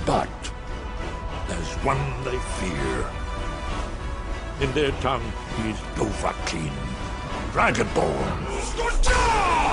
But there's one they fear. In their tongue, he's Dovahkiin, Dragonborn.